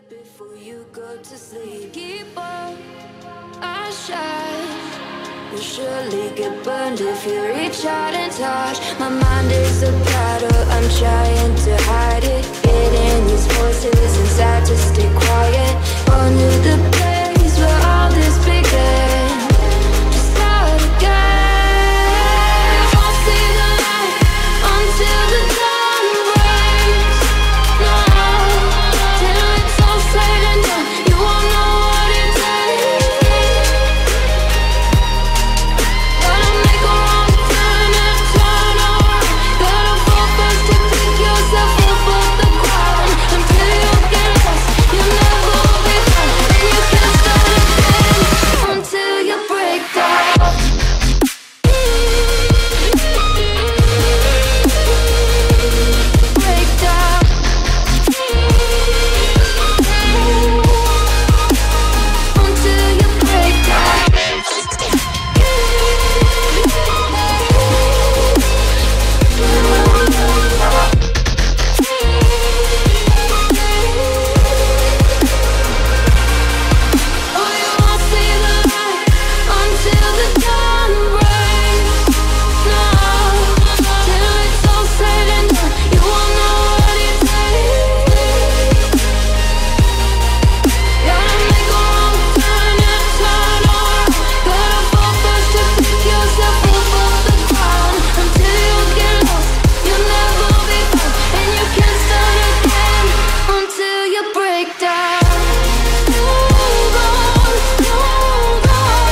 Before you go to sleep, keep on our shine. You'll surely get burned if you reach out and touch. My mind is a battle, I'm trying to hide it. Getting these voices inside to stay quiet. On to the place where all this began. Just start again. Won't see the light until the dawn breaks. No, till it's all said and done, you won't know what it takes. Gotta make a wrong turn and turn around. Gotta fall first to pick yourself up off the ground. Until you get lost, you'll never be found. And you can't start again until you break down. Break down. Until you break down. Oh, you won't see the light until the dawn breaks. No, till it's all said and done, you won't know what it takes. Gotta make a wrong turn and turn around. Gotta fall first to pick yourself up off the ground. Until you get lost, you'll never be found. And you can't start again until you break down. Hold on, hold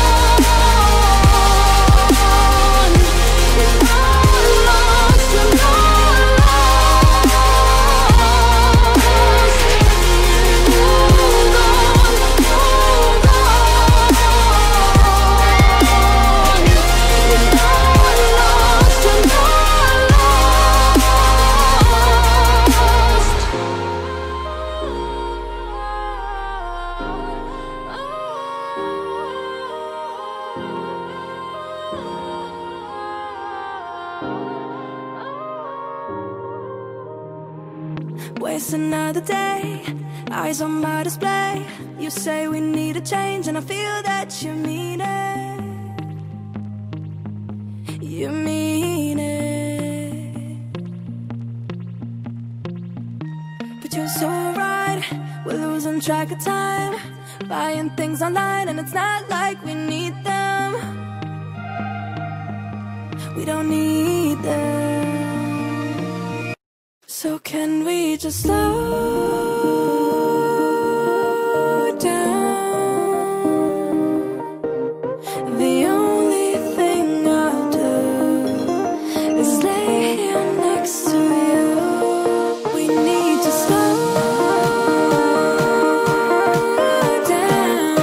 on. You're not lost, you're not lost. Hold on, hold on. You're not lost, you're not lost. Waste another day, eyes on my display. You say we need a change, and I feel that you mean it. You mean it. But you're so right, we're losing track of time. Buying things online, and it's not like we need them. We don't need them. So can we just slow down? The only thing I'll do is lay here next to you. We need to slow down.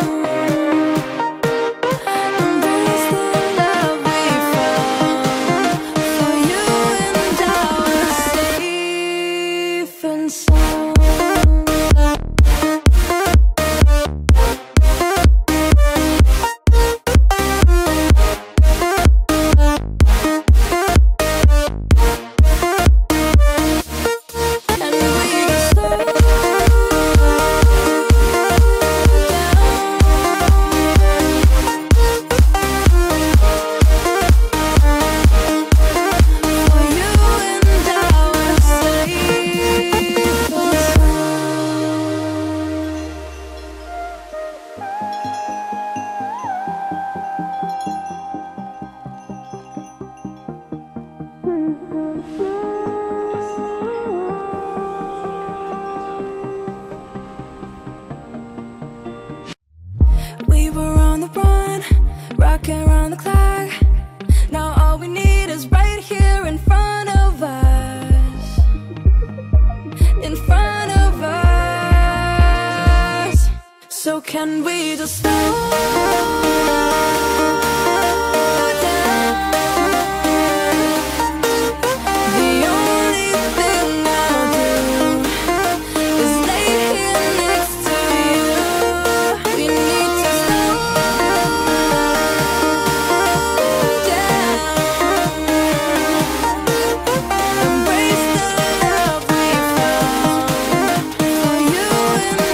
Embrace the love we found. For you and I were safe and sound. And we just slow down. For you and I were safe and we were on the run, rocking around the clock. Now all we need is right here in front of us. In front of us. So can we just slow down? The only thing I'll do is lay here next to you. We need to slow down. Embrace the love we found. For you and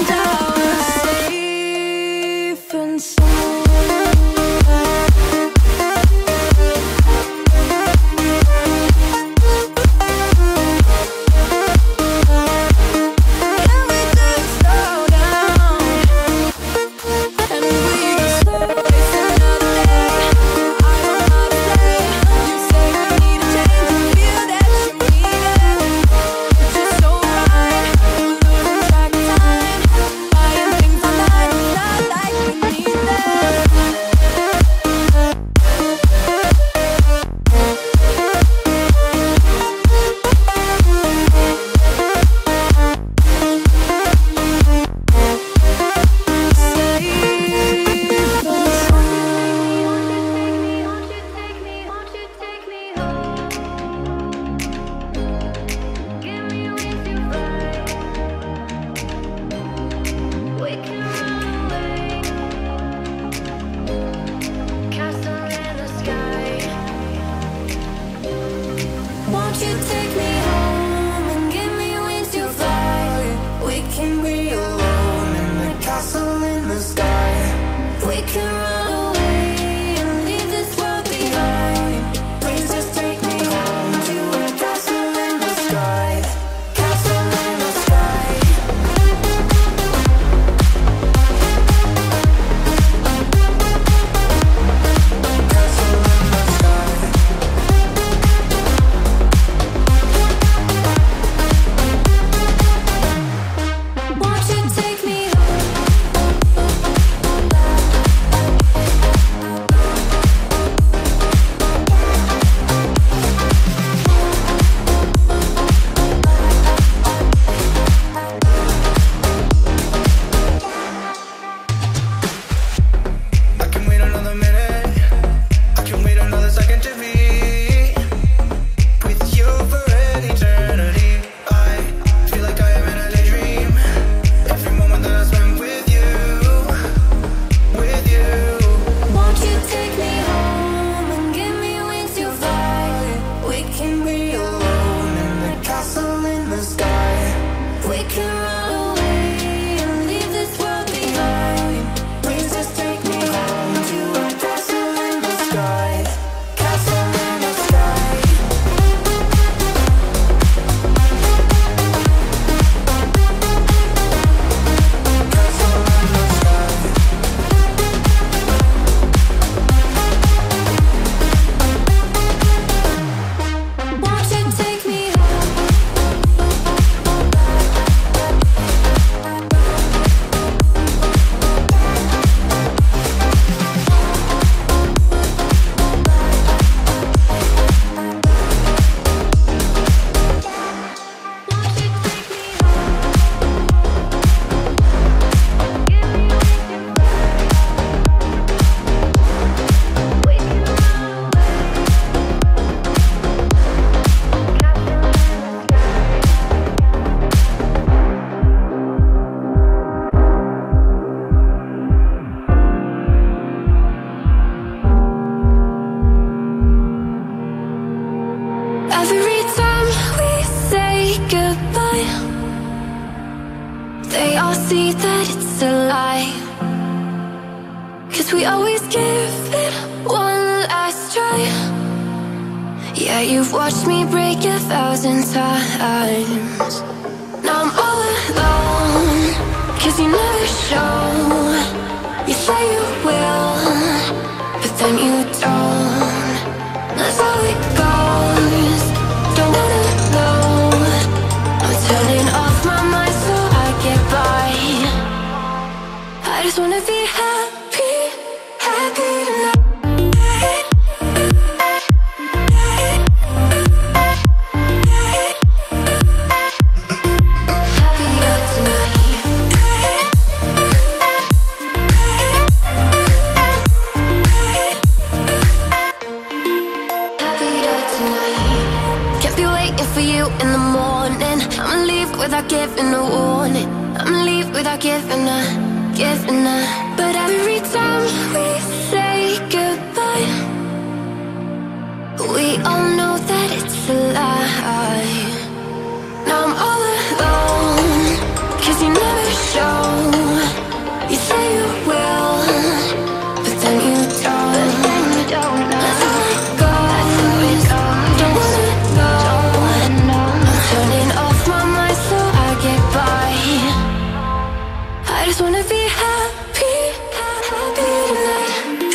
they all see that it's a lie. 'Cause we always give it one last try. Yeah, you've watched me break 1,000 times. Now I'm all alone, 'cause you never show. You say you will, but then you don't. That's how it goes. Don't wanna know. I'm turning off my mind so I get by. I just wanna be happy, happy tonight. Without giving a warning, I'ma leave without giving a. But every time we say goodbye, we all know that it's a lie. Now I'm all alone, 'cause you never show. You say you will, but then you don't. That's how it goes. Don't wanna know. I'm turning off my mind so I get by. I just wanna be happy, happy tonight.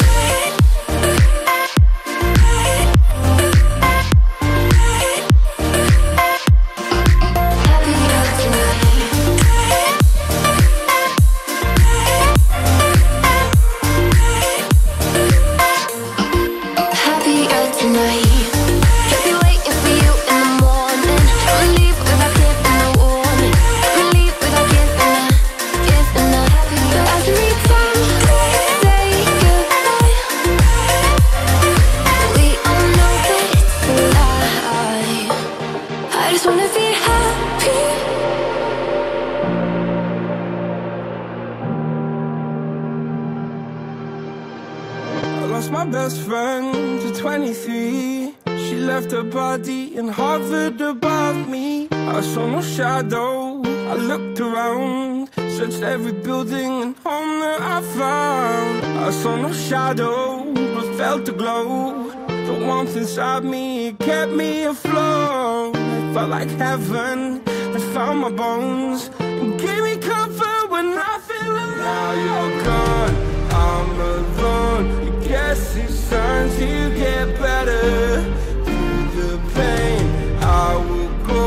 My best friend to 23. She left her body and hovered above me. I saw no shadow, I looked around, searched every building and home that I found. I saw no shadow, but felt the glow. The warmth inside me, it kept me afloat. It felt like heaven that found my bones and gave me comfort when I feel alone. Now you're gone, I'm alone. Guess it's time to get better. Through the pain, I will go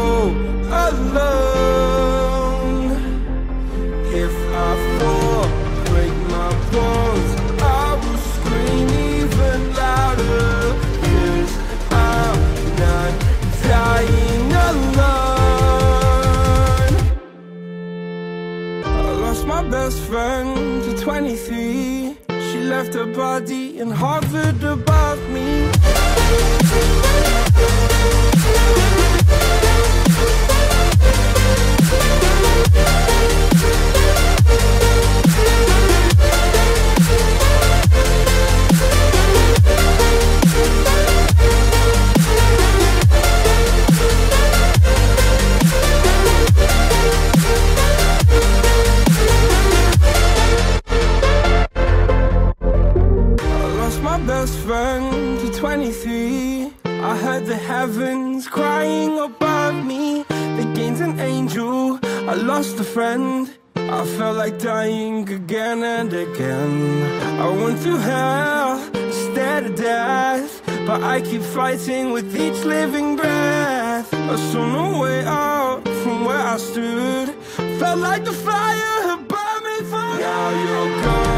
alone. If I fall, break my bones, I will scream even louder. 'Cause I'm not dying alone. I lost my best friend to 23. She left her body and hovered above me. Best friend to 23. I heard the heavens crying above me. They gained an angel, I lost a friend. I felt like dying again and again. I went through hell, stared at death, but I keep fighting with each living breath. I saw no way out from where I stood. Felt like the fire had burned me through. Now you're gone,